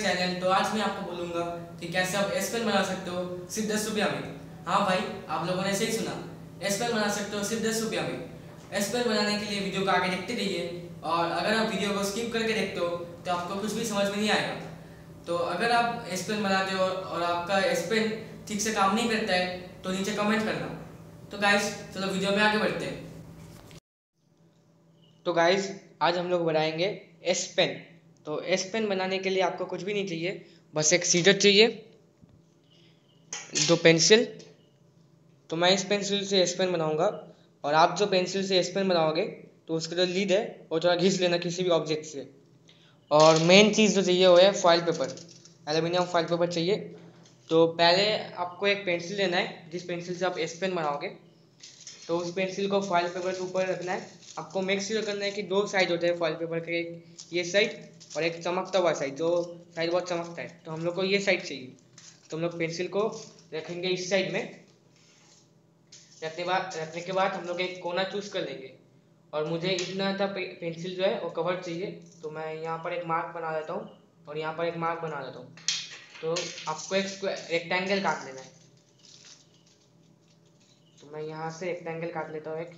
Channel. तो आज मैं आपको बोलूँगा कि कैसे आप एस पेन बना सकते हो सिर्फ 10 रुपया में। हाँ भाई, आप लोगों ने सही सुना, एस पेन बना सकते हो सिर्फ 10 रुपया में। एस पेन बनाने के लिए वीडियो को आगे देखते रहिए, और अगर आप वीडियो को स्किप करके देखते हो तो आपको कुछ भी समझ में नहीं आएगा। तो अगर आप एस पेन बनाते हो और आपका एस पेन ठीक से काम नहीं करता है तो नीचे कमेंट करना। तो गाइस चलो वीडियो में आगे बढ़ते हैं। तो गाइस आज हम लोग बनाएंगे एस पेन। तो एस पेन बनाने के लिए आपको कुछ भी नहीं चाहिए, बस एक सीजर चाहिए, दो पेंसिल। तो मैं इस पेंसिल से एस पेन बनाऊंगा, और आप जो पेंसिल से एस पेन बनाओगे तो उसका जो लीड है वो थोड़ा घिस लेना किसी भी ऑब्जेक्ट से। और मेन चीज़ जो चाहिए वो है foil paper, aluminium foil paper चाहिए। तो पहले आपको एक पेंसिल लेना है, जिस पेंसिल से आप एस पेन बनाओगे तो उस पेंसिल को फॉइल पेपर के ऊपर रखना है। आपको मेक श्योर करना है कि दो साइड होते हैं फॉइल पेपर के, एक ये साइड और एक चमकता हुआ साइड, जो साइड बहुत चमकता है। तो हम लोग को ये साइड चाहिए, तो हम लोग पेंसिल को रखेंगे इस साइड में। रखने के बाद हम लोग एक कोना चूज कर लेंगे, और मुझे इतना था पेंसिल जो है वो कवर चाहिए। तो मैं यहाँ पर एक मार्क बना देता हूँ और यहाँ पर एक मार्क बना देता हूँ। तो आपको एक रेक्टेंगल काट लेना है। तो मैं यहाँ से रेक्टेंगल काट लेता हूँ एक।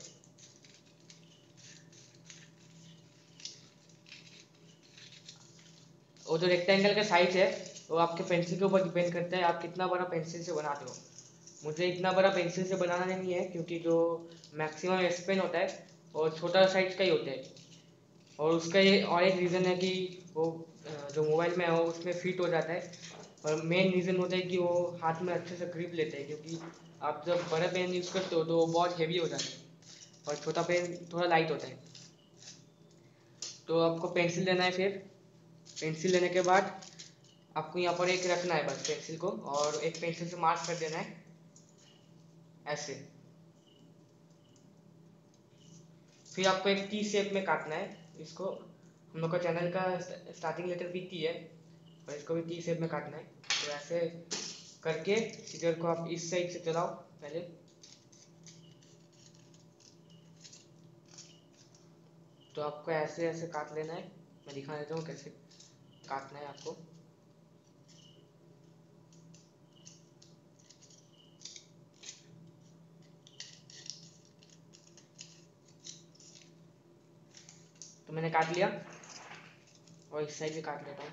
वो जो रेक्टेंगल का साइज है वो आपके पेंसिल के ऊपर डिपेंड करता है, आप कितना बड़ा पेंसिल से बनाते हो। मुझे इतना बड़ा पेंसिल से बनाना नहीं है, क्योंकि जो मैक्सिमम एस पेन होता है और छोटा साइज का ही होता है। और उसका ये और एक रीज़न है कि वो जो मोबाइल में है वो उसमें फिट हो जाता है। और मेन रीज़न होता है कि वो हाथ में अच्छे से ग्रिप लेते हैं, क्योंकि आप जब बड़ा पेन यूज़ करते हो तो वो बहुत हैवी हो जाता है और छोटा पेन थोड़ा लाइट होता है। तो आपको पेंसिल लेना है, फिर पेंसिल लेने के बाद आपको यहाँ पर एक रखना है बस पेंसिल को, और एक पेंसिल से मार्क कर देना है ऐसे। फिर आपको एक टी शेप में काटना है इसको। हम लोग का चैनल का स्टार्टिंग लेटर भी टी है, और इसको भी टी शेप में काटना है। तो ऐसे करके सीजर को आप इस साइड से चलाओ पहले। तो आपको ऐसे ऐसे काट लेना है, मैं दिखा देता हूँ कैसे काटना है आपको। तो मैंने काट लिया, और इस साइड भी काट लेता हूँ।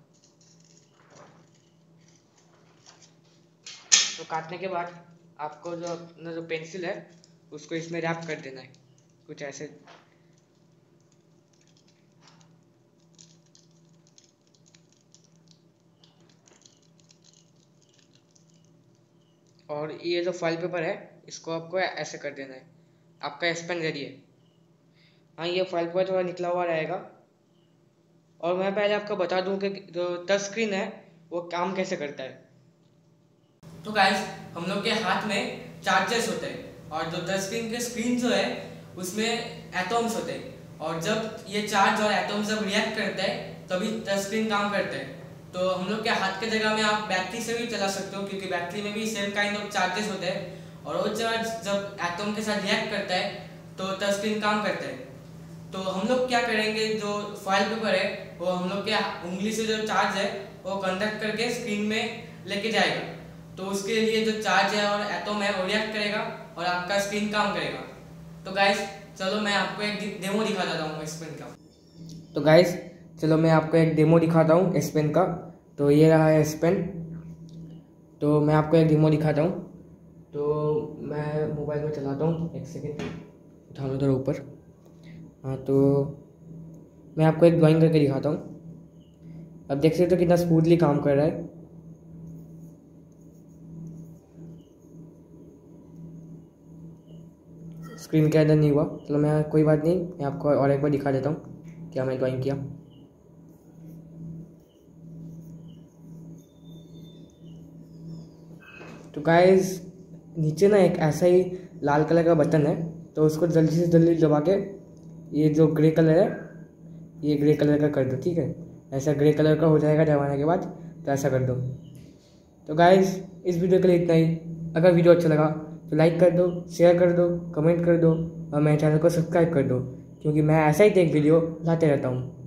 तो काटने के बाद आपको जो अपना जो पेंसिल है उसको इसमें रैप कर देना है कुछ ऐसे। और ये जो फॉइल पेपर है इसको आपको ऐसे कर देना है। आपका एस पेन रेडी है। हाँ, ये फॉइल पेपर थोड़ा निकला हुआ रहेगा। और मैं पहले आपको बता दूं कि जो टच स्क्रीन है वो काम कैसे करता है। तो गाइस हम लोग के हाथ में चार्जर्स होते हैं, और जो टच स्क्रीन के स्क्रीन जो है उसमें एटॉम्स होते हैं, और जब ये चार्ज और एटॉम्स जब रिएक्ट करता है तभी टच स्क्रीन काम करता है। तो हम लोग के हाथ के जगह में आप बैटरी से भी चला सकते हो, क्योंकि बैटरी में भी सेम काइंड ऑफ चार्जेस होते हैं, और वो चार्ज जब एटॉम के साथ रिएक्ट करता है तो टच स्क्रीन काम करता है। तो हम लोग क्या करेंगे, जो फॉइल पेपर है वो हम लोग के उंगली से जो चार्ज है वो कंडक्ट करके स्क्रीन में लेके जाएगा। तो उसके लिए जो चार्ज है और एटॉम है वो रिएक्ट करेगा और आपका स्क्रीन काम करेगा। तो गाइस चलो मैं आपको एक डेमो दिखा देता हूँ एस पेन का। तो गाइस चलो मैं आपको एक डेमो दिखाता हूँ एस पेन का। तो ये रहा है एस पेन। तो मैं आपको एक डेमो दिखाता हूँ। तो मैं मोबाइल में चलाता हूँ, एक सेकेंड उठा लो थोड़ा ऊपर। हाँ, तो मैं आपको एक ड्राइंग करके दिखाता हूँ। अब देख सकते हो कितना स्मूथली काम कर रहा है। स्क्रीन के अंदर नहीं हुआ, चलो मैं कोई बात नहीं, मैं आपको और एक बार दिखा देता हूँ क्या मैं ड्राइंग किया। तो गाइस नीचे ना एक ऐसा ही लाल कलर का बटन है, तो उसको जल्दी से जल्दी दबा के ये जो ग्रे कलर है ये ग्रे कलर का कर दो, ठीक है। ऐसा ग्रे कलर का हो जाएगा दबाने के बाद, तो ऐसा कर दो। तो गाइस इस वीडियो के लिए इतना ही। अगर वीडियो अच्छा लगा तो लाइक कर दो, शेयर कर दो, कमेंट कर दो, और मेरे चैनल को सब्सक्राइब कर दो, क्योंकि मैं ऐसा ही एक वीडियो लाते रहता हूँ।